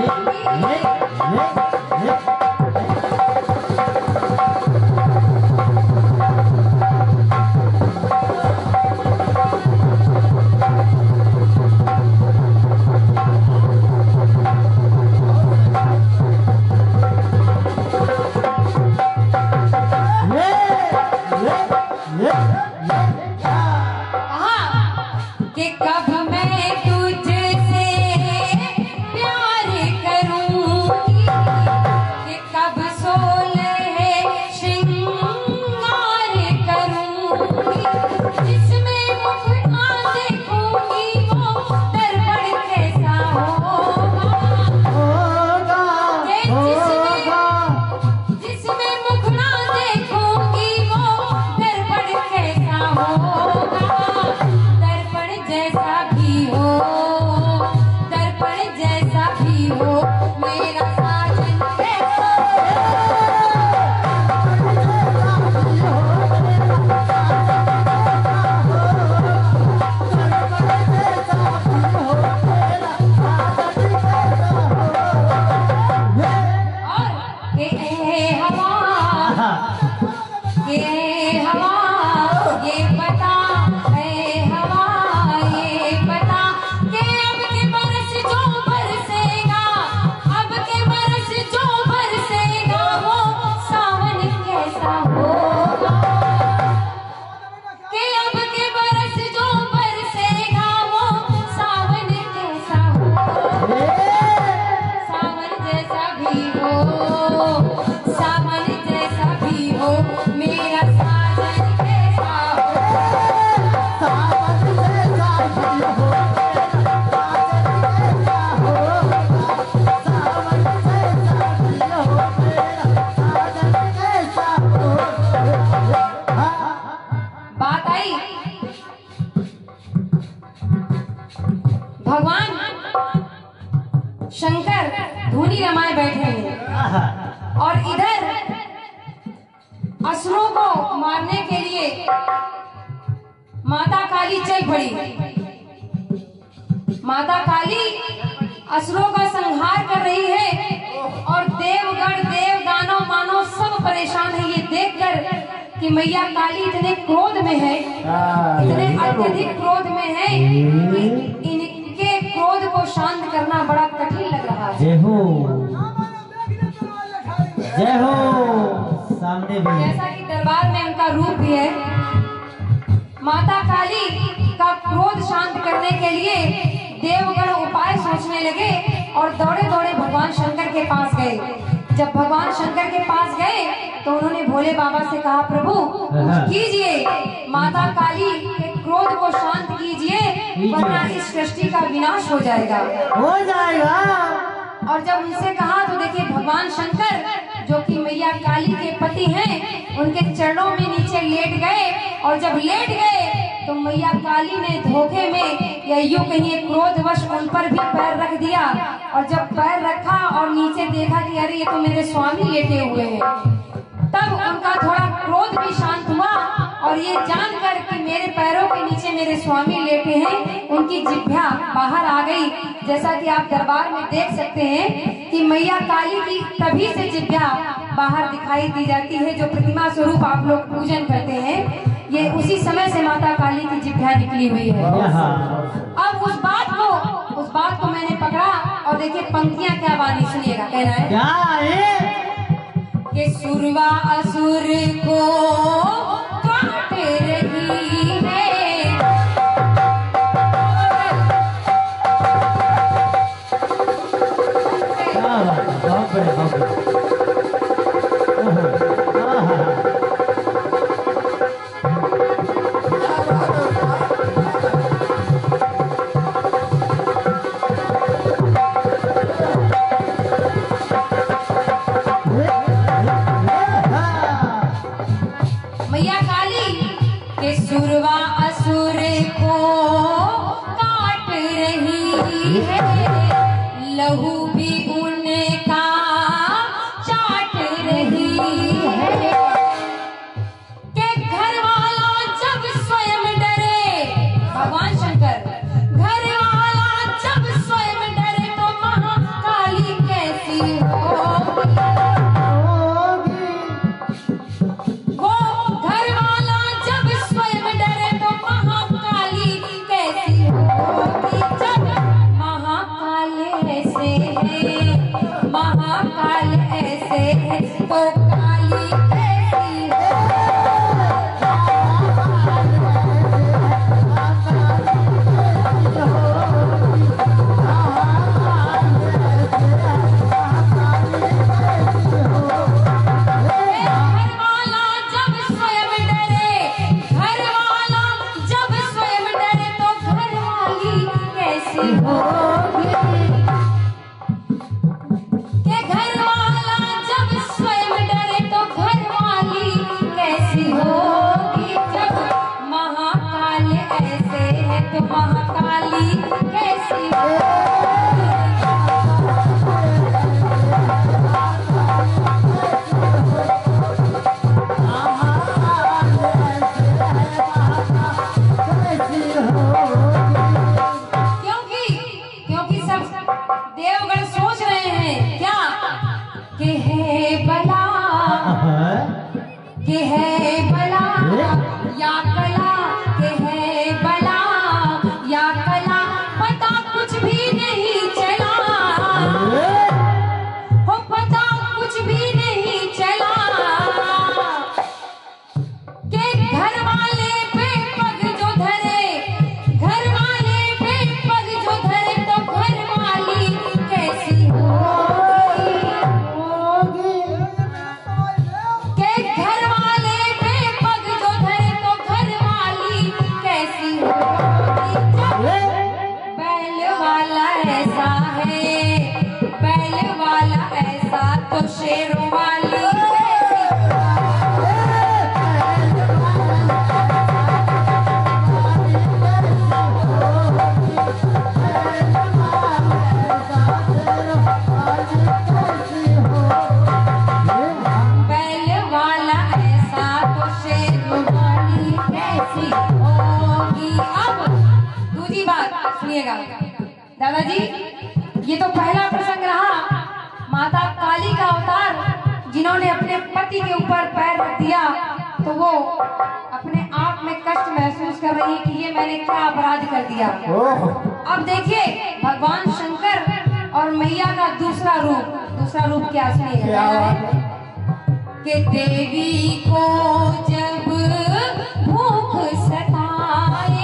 और जब उनसे कहा तो देखिए भगवान शंकर जो कि मैया काली के पति हैं उनके चरणों में नीचे लेट गए और जब लेट गए तो मैया काली ने धोखे में या यूं कहिए क्रोधवश उन पर भी पैर रख दिया और जब पैर रखा और नीचे देखा कि अरे ये तो मेरे स्वामी लेटे हुए हैं, तब उनका थोड़ा क्रोध भी शांत हुआ और ये जानकर कि मेरे पैरों के नीचे मेरे स्वामी लेटे हैं उनकी जिह्वा बाहर आ गई। जैसा कि आप दरबार में देख सकते हैं कि मैया काली की तभी से जिह्वा बाहर दिखाई दी जाती है, जो प्रतिमा स्वरूप आप लोग पूजन करते हैं, ये उसी समय से माता काली की जिह्वा निकली हुई है। अब उस बात को मैंने पकड़ा और देखिए पंक्तियां क्या बानी, सुनिएगा। कहना है क्या है कि सुरवा असुर को काट रही है, मैया काली के सुरवा असुर को काट रही है, लहू भी उनका चाट रही है, के घर वाला जब स्वयं डरे, भगवान शंकर घर वाला जब स्वयं डरे तो महाकाली तो काली कैसी दादाजी, ये तो पहला प्रसंग रहा माता काली का अवतार, जिन्होंने अपने पति के ऊपर पैर रख दिया तो वो अपने आप में कष्ट महसूस कर रही है कि ये मैंने क्या अपराध कर दिया। अब देखिए भगवान शंकर और मैया का दूसरा रूप क्या सुनिएगा कि देवी को जब भूख सताए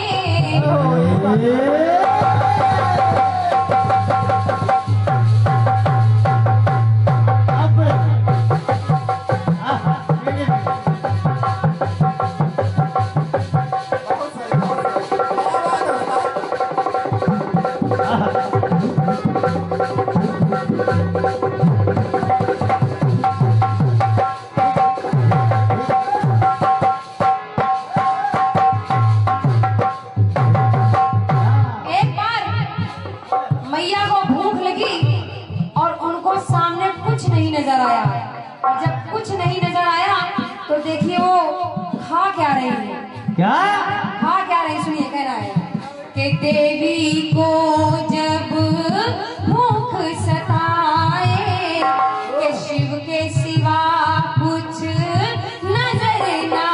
नजर आया। जब कुछ नहीं नजर आया तो देखिए वो खा क्या रही है, खा क्या रही, सुनिए कह रहा है कि देवी को जब भूख सताए कि शिव के सिवा कुछ नजर ना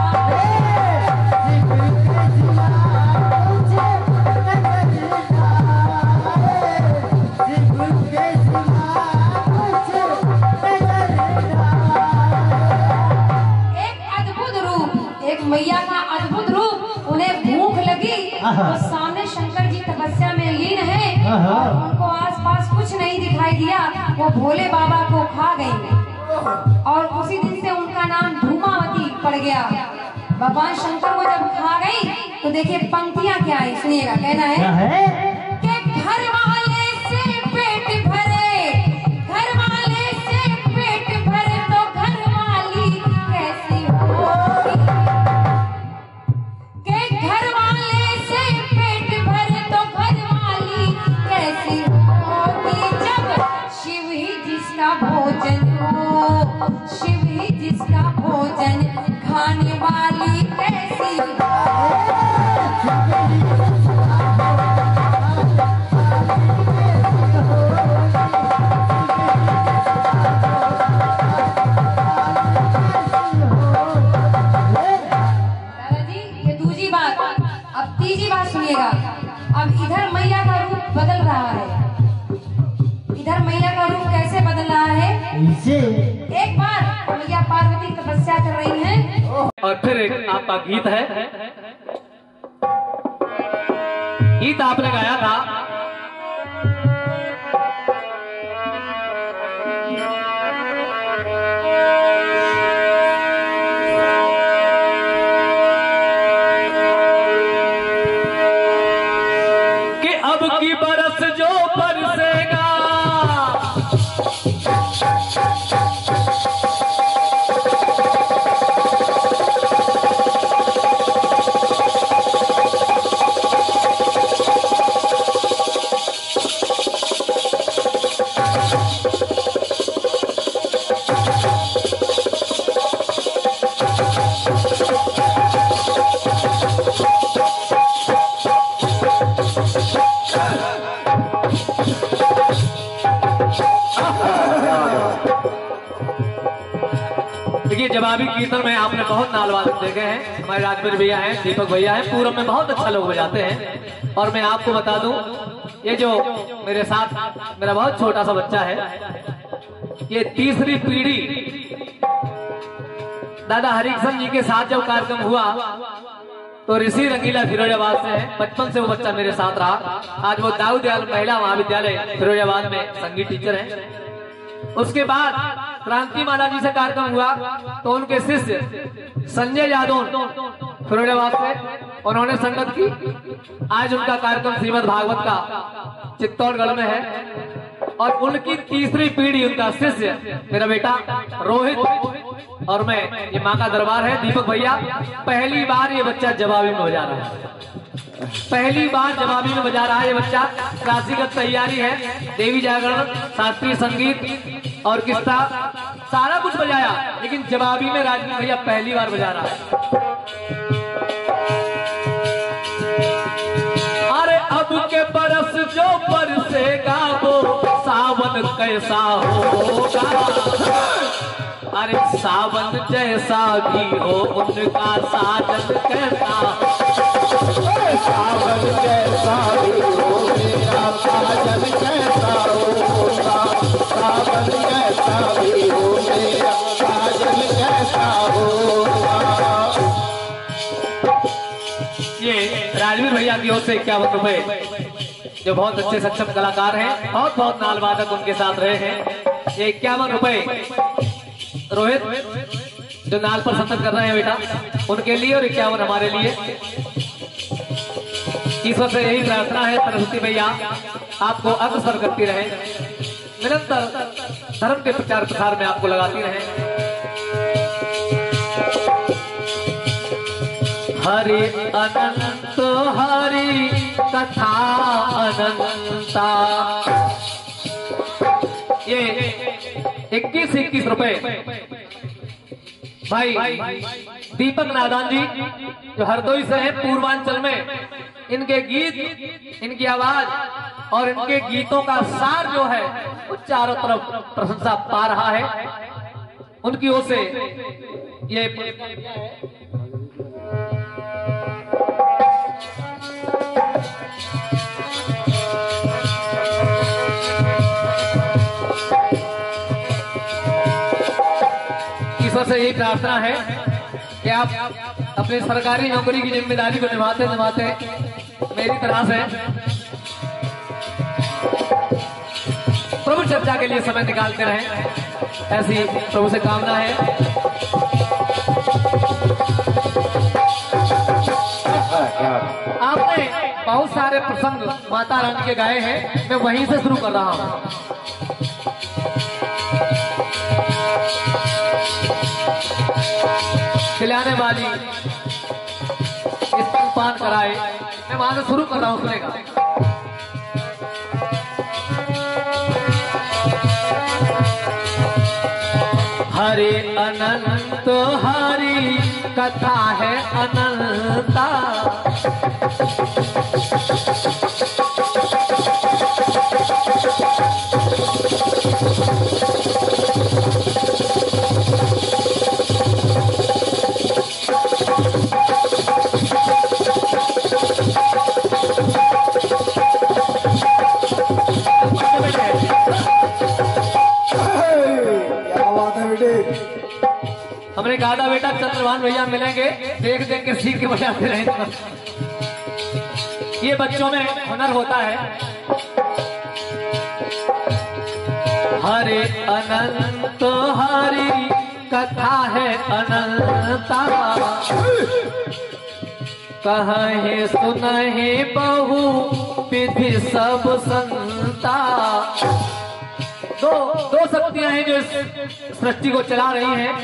मैया का अद्भुत रूप, उन्हें भूख लगी तो सामने शंकर जी तपस्या में लीन है और उनको आसपास कुछ नहीं दिखाई दिया, वो भोले बाबा को खा गई और उसी दिन से उनका नाम धूमावती पड़ गया। भगवान शंकर को जब खा गई तो देखिए पंक्तियां क्या है, सुनिएगा कहना है कि घर वाले से पेट भरे, घर वाले से पेट भरे तो घर वाली कैसी होगी, घर वाले से पेट भरे तो घर वाली कैसी होगी, जब शिव ही जिसका भोजन हो, शिव ही जिसका भोजन खाने वाली कैसी सुनिएगा। अब इधर मैया का रूप बदल रहा है, इधर मैया का रूप कैसे बदल रहा है इसे एक बार मैया पार्वती तपस्या कर रही हैं और फिर एक आपका गीत है, गीत आपने गाया था कि अब की बरस जो बरसेगा देखिए, जवाबी कीर्तन में आपने बहुत नाल वादक देखे हैं। हमारे राजवीर भैया हैं, दीपक भैया हैं, पूरब में बहुत अच्छा लोग बजाते हैं। और मैं आपको बता दूं, ये जो मेरे साथ मेरा बहुत छोटा सा बच्चा है, ये तीसरी पीढ़ी दादा हरिकृष्ण जी के साथ जब कार्यक्रम हुआ तो ऋषि रंगीला फिरोजाबाद से है। बचपन से वो बच्चा मेरे साथ रहा। आज वो दाऊद दयाल महिला महाविद्यालय फिरोजाबाद में संगीत टीचर है। उसके बाद क्रांति माला जी से कार्यक्रम हुआ तो उनके शिष्य संजय यादव फिरोजाबाद से उन्होंने संगत की। आज उनका कार्यक्रम श्रीमद् भागवत का चित्तौड़गढ़ में है और उनकी तीसरी पीढ़ी, उनका शिष्य मेरा बेटा रोहित और मैं, ये माँ का दरबार है, दीपक भैया। पहली बार ये बच्चा जवाबी में बजा रहा है, पहली बार जवाबी में बजा रहा है ये बच्चा। क्लासिकल तैयारी है, देवी जागरण, शास्त्रीय संगीत और किस्सा सारा कुछ बजाया, लेकिन जवाबी में राजवीर भैया पहली बार बजा रहा है। अरे अब के बरस जो बरसेगा वो सावन कैसा होगा, अरे सावन जैसा भी हो उनका साजन कैसा, सावन जैसा भी हो मेरा साजन कैसा होगा, सावन जैसा भी हो मेरा साजन कैसा होगा। ये राजवीर भैया की ओर से 51 रुपए, जो बहुत अच्छे सक्षम कलाकार हैं, बहुत बहुत नाल वादक उनके साथ रहे हैं। ये 51 रुपए रोहित जो नाल पर संगत कर रहे हैं बेटा, उनके लिए, और 51 हमारे लिए। ईश्वर से यही प्रार्थना है सरस्वती भैया आपको अग्रसर करती रहे, निरंतर धर्म के प्रचार प्रसार में आपको लगाती रहे। हरि अनंत हरि कथा अनंता, ये 21 रुपए भाई दीपक नादान जी जो हरदोई से हैं, पूर्वांचल में। इनके गीत, इनकी आवाज और इनके गीतों का सार जो है वो चारों तरफ प्रशंसा पा रहा है। उनकी ओर से ये ईश्वर से यही प्रार्थना है कि आप अपनी सरकारी नौकरी की जिम्मेदारी को निभाते निभाते मेरी तरह से प्रभु चर्चा के लिए समय निकालते रहें, ऐसी प्रभु से कामना है। आपने बहुत सारे प्रसंग माता रानी के गाए हैं, मैं वहीं से शुरू कर रहा हूँ। खिलाने वाली स्तनपान कराए, मैं वहां से शुरू कर रहा हूँ, सुनेगा। हरे अनंत हरि कथा है अनंता, हमने कहा था बेटा चंद्रभान भैया मिलेंगे, देख देख के सीख के बजाते रहे। ये बच्चों में हुनर होता है। हरे अनंत हरि कथा है अनंता, कहे सुनहि बहु विधि सब संता। दो शक्तियां हैं जो इस सृष्टि को चला रही हैं।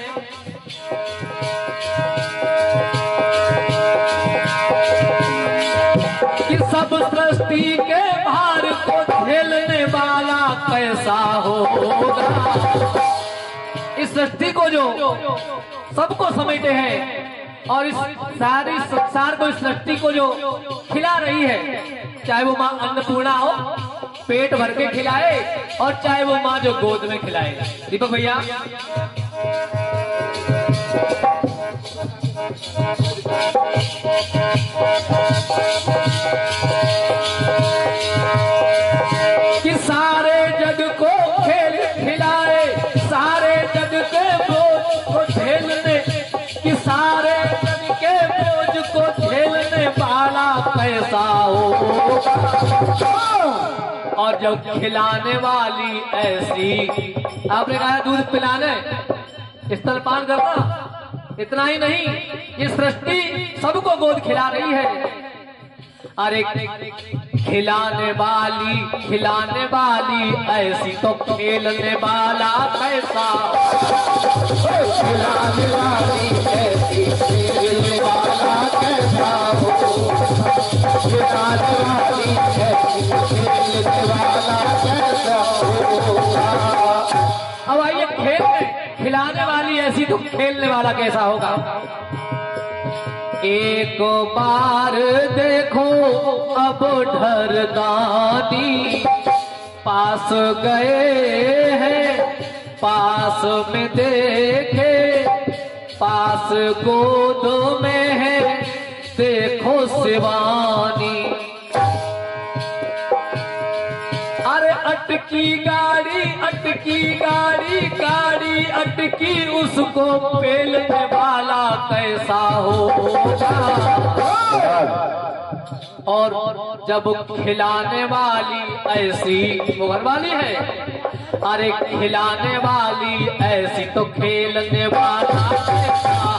कि सब सृष्टि के भार को झेलने वाला कैसा होगा। इस सृष्टि को जो सबको समेटे हैं और इस सारी संसार को, इस सृष्टि को जो खिला रही है, चाहे वो माँ अन्नपूर्णा हो पेट भर के खिलाए और चाहे वो माँ जो गोद में खिलाए। दीपक भैया कि सारे जग को खेल खिलाए, सारे जग के बोझ को झेलने, कि सारे जग के बोझ को झेलने वाला कैसा होगा। और जब खिलाने वाली ऐसी, आपने कहा दूध पिलाने स्तनपान करना, इतना ही नहीं ये सृष्टि सबको गोद खिला रही है। अरे खिलाने वाली ऐसी तो खेलने वाला कैसा। खिलाने वाली ऐसी खेलने वाला कैसा हो। खिलाने वाली ऐसी खेलने वाला कैसा होगा। अब आइए खेल में, खिलाने वाली ऐसी तो खेलने वाला कैसा होगा। एक बार देखो अब ढरदानी पास गए हैं, पास में देखे पास गोद में है, देखो शिवानी। अरे अटकी गाड़ी अटकी उसको पेलने वाला कैसा होगा। और जब खिलाने वाली ऐसी, वो घर वाली है, अरे खिलाने वाली ऐसी तो खेलने वाला कैसा।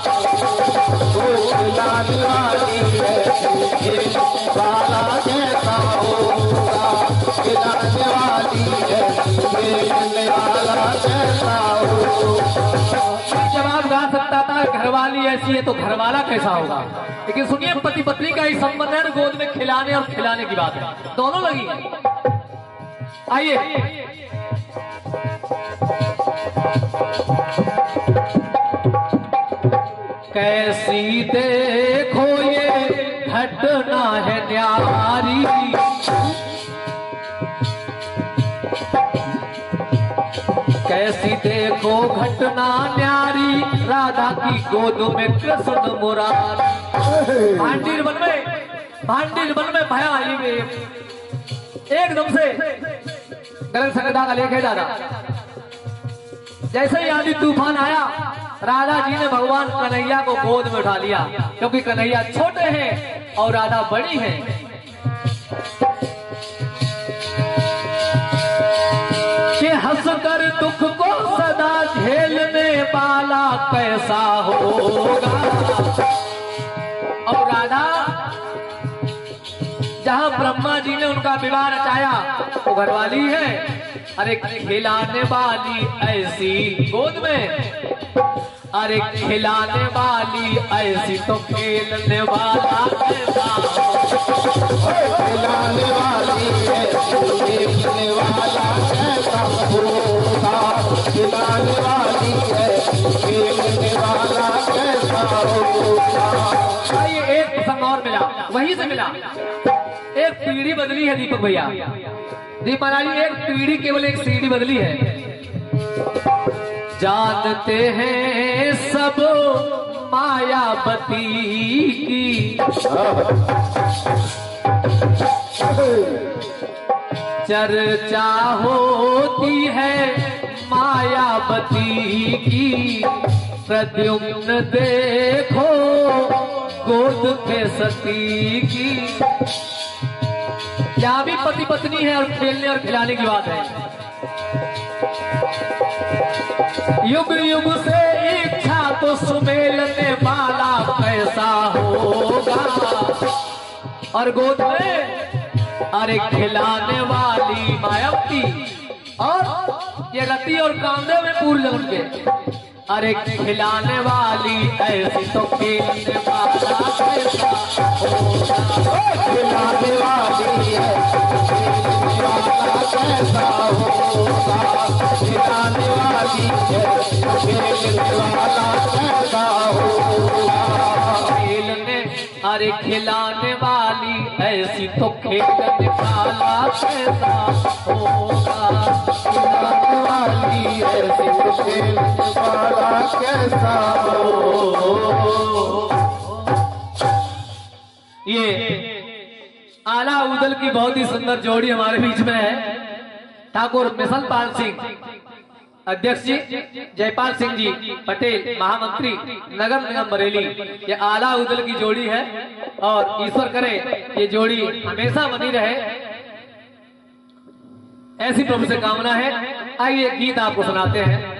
खिलाने वाली ऐसी खेलने वाला कैसा होगा। खिलाने वाली ऐसी खेलने वाला कैसा होगा। जवाब गा सकता था घरवाली ऐसी है तो घरवाला कैसा होगा। लेकिन सुनिए पति पत्नी का ही संबंध है, गोद में खिलाने और खिलाने की बात है, दोनों लगी है। आइए कैसी देखो ये घटना है न्यारी। कैसी देखो घटना न्यारी, राधा की गोद में कृष्ण मुरारी। भांडीर वन में भया आई में एकदम से गलत संगता का लेख है दादा। जैसे ही आंधी तूफान आया, राधा जी ने भगवान कन्हैया को गोद में उठा लिया, क्योंकि कन्हैया छोटे हैं और राधा बड़ी है। कि हंसकर दुख को सदा झेलने वाला कैसा होगा। और राधा जहां ब्रह्मा जी ने उनका विवाह रचाया वो घरवाली है। अरे खिलाने वाली ऐसी गोद में, अरे खिलाने वाली ऐसी तो खेलने वाला कैसा। खिलाने वाली ऐसी खेलने वाला कैसा होगा। खिलाने वाली ऐसी खेलने वाला कैसा होगा। आइए एक प्रसंग और मिला, वहीं से मिला। एक पीढ़ी बदली है दीपक भैया, दीप महाराज जी, एक पीढ़ी केवल एक सीढ़ी बदली है। जानते हैं सब मायावती की, चर्चा होती है मायावती की, प्रद्युम्न देखो गोद के सती की। क्या भी पति पत्नी है और खेलने और खिलाने की बात है। युग युग से इच्छा तो सुमेलने वाला कैसा होगा, और गोद में अरे खिलाने वाली मायावती, और ये रति और कांदे में पूर्ण जन्म के, अरे खिलाने वाली ऐसी तो खेलने वाला कैसा होगा, खिलाने वाली है खेलने वाला कैसा होगा, खिलाने वाली है खेलने वाला कैसा होगा। खेलने अरे खिलाने वाली ऐसी तो खेलने वाला कैसा होगा, खिलाने वाली ऐसी तो खेलने वाला कैसा हो। ये आला उदल की बहुत ही सुंदर जोड़ी हमारे बीच में है। ठाकुर मिसलपाल सिंह अध्यक्ष जी, जयपाल सिंह जी पटेल महामंत्री नगर निगम बरेली, ये आला उदल की जोड़ी है और ईश्वर करे ये जोड़ी हमेशा बनी रहे, ऐसी प्रभु से कामना है। आइए गीत आपको सुनाते हैं।